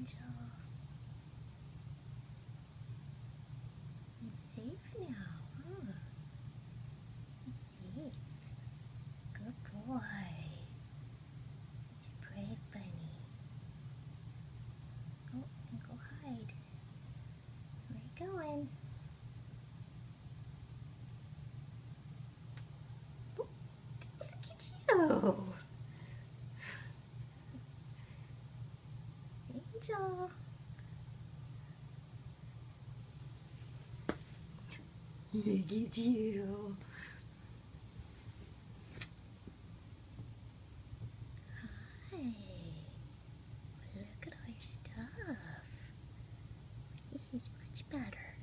Angel. It's safe now, huh? It's safe. Good boy. Such a brave bunny. Oh, and go hide. Where are you going? Oh, look at you. Angel. Look at you. Hi. Look at all your stuff. This is much better.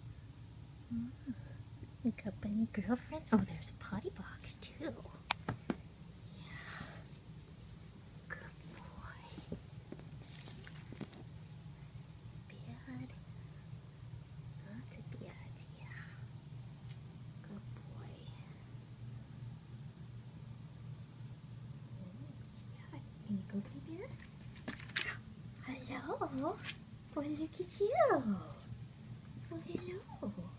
You got bunny girlfriend? Oh, there's a potty box too. Yeah. Good boy. Bad. Not a bad, yeah. Good boy. Yeah. Can you go through here? Hello. Well, look at you. Oh, hello.